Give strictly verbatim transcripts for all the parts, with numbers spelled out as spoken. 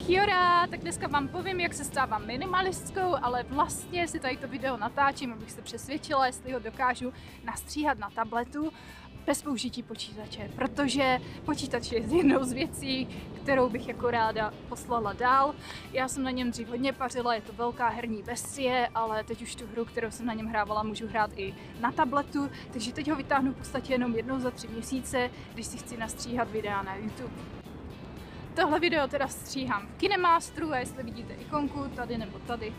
Kiora, tak dneska vám povím, jak se stávám minimalistkou, ale vlastně si tady to video natáčím, abych se přesvědčila, jestli ho dokážu nastříhat na tabletu bez použití počítače, protože počítač je jednou z věcí, kterou bych jako ráda poslala dál. Já jsem na něm dřív hodně pařila, je to velká herní bestie, ale teď už tu hru, kterou jsem na něm hrávala, můžu hrát i na tabletu, takže teď ho vytáhnu v podstatě jenom jednou za tři měsíce, když si chci nastříhat videa na YouTube. Tohle video teda stříhám v KineMasteru a jestli vidíte ikonku tady nebo tady,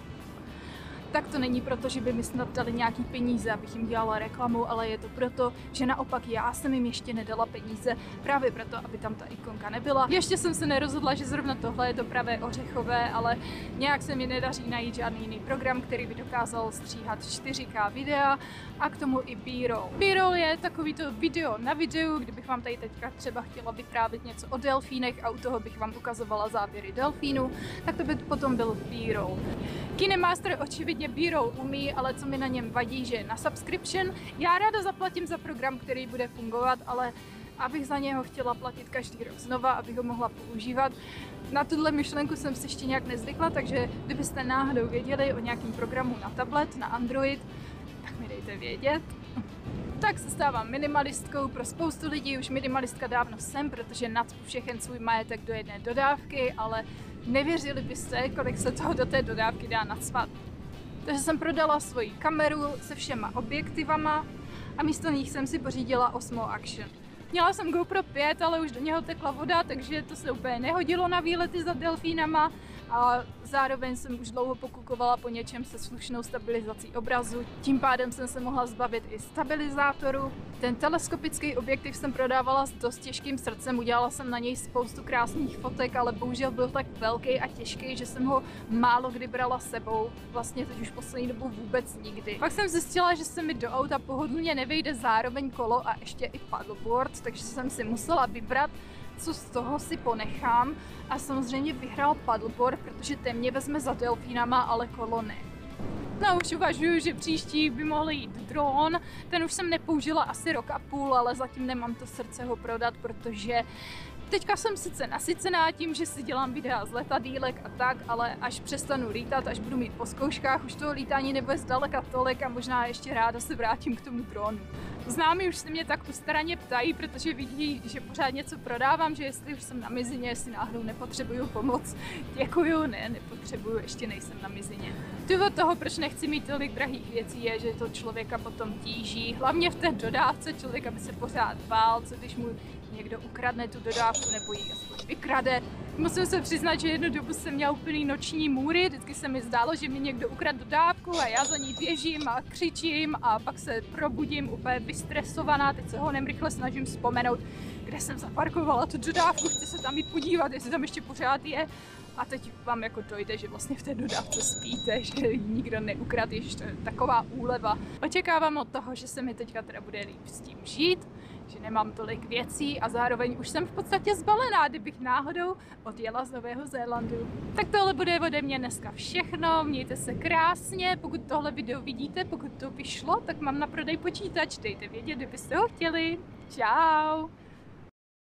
tak to není proto, že by mi snad dali nějaký peníze, abych jim dělala reklamu, ale je to proto, že naopak já jsem jim ještě nedala peníze právě proto, aby tam ta ikonka nebyla. Ještě jsem se nerozhodla, že zrovna tohle je to pravé ořechové, ale nějak se mi nedaří najít žádný jiný program, který by dokázal stříhat čtyři ká videa a k tomu i B-roll. B-roll je takovýto video na videu, kdybych vám tady teďka třeba chtěla vyprávět něco o delfínech a u toho bych vám ukazovala záběry delfínů, tak to by potom byl B-roll. KineMaster očividně B-roll umí, ale co mi na něm vadí, že je na subscription. Já ráda zaplatím za program, který bude fungovat, ale abych za něho chtěla platit každý rok znova, abych ho mohla používat. Na tuhle myšlenku jsem si ještě nějak nezvykla, takže kdybyste náhodou věděli o nějakém programu na tablet, na Android, tak mi dejte vědět. Tak se stávám minimalistkou, pro spoustu lidí už minimalistka dávno jsem, protože nacpu všechen svůj majetek do jedné dodávky, ale nevěřili byste, kolik se toho do té dodávky dá nacpat. Takže jsem prodala svoji kameru se všema objektivama a místo nich jsem si pořídila Osmo Action. Měla jsem GoPro pět, ale už do něho tekla voda, takže to se úplně nehodilo na výlety za delfínama a zároveň jsem už dlouho pokukovala po něčem se slušnou stabilizací obrazu. Tím pádem jsem se mohla zbavit i stabilizátoru. Ten teleskopický objektiv jsem prodávala s dost těžkým srdcem, udělala jsem na něj spoustu krásných fotek, ale bohužel byl tak velký a těžký, že jsem ho málo kdy brala sebou. Vlastně teď už poslední dobu vůbec nikdy. Pak jsem zjistila, že se mi do auta pohodlně nevejde zároveň kolo a ještě i paddleboard, takže jsem si musela vybrat, co z toho si ponechám, a samozřejmě vyhrál paddleboard, protože ten mě vezme za delfínama, ale kolo ne. No už uvažuju, že příští by mohl jít dron, ten už jsem nepoužila asi rok a půl, ale zatím nemám to srdce ho prodat, protože teďka jsem sice nasycená tím, že si dělám videa z letadýlek a tak, ale až přestanu lítat, až budu mít po zkouškách, už toho lítání nebude zdaleka tolik a možná ještě ráda se vrátím k tomu dronu. Známí už se mě tak ustaraně ptají, protože vidí, že pořád něco prodávám, že jestli už jsem na mizině, jestli náhodou nepotřebuju pomoc. Děkuju, ne, nepotřebuju, ještě nejsem na mizině. Důvod toho, proč nechci mít tolik drahých věcí, je, že to člověka potom tíží. Hlavně v té dodávce člověk, aby se pořád bál, co když mu někdo ukradne tu dodávku nebo ji aspoň vykrade. Musím se přiznat, že jednu dobu jsem měla úplný noční můry, vždycky se mi zdálo, že mi někdo ukradl dodávku a já za ní běžím a křičím a pak se probudím úplně vystresovaná, teď se ho rychle snažím vzpomenout, kde jsem zaparkovala tu dodávku, chci se tam jít podívat, jestli tam ještě pořád je. A teď vám jako dojde, že vlastně v té dodávce spíte, že ji nikdo neukradl, že to je taková úleva. Očekávám od toho, že se mi teďka teda bude líp s tím žít, že nemám tolik věcí a zároveň už jsem v podstatě zbalená, kdybych náhodou odjela z Nového Zélandu. Tak tohle bude ode mě dneska všechno, mějte se krásně, pokud tohle video vidíte, pokud to vyšlo, tak mám na prodej počítač, dejte vědět, kdybyste ho chtěli. Čau!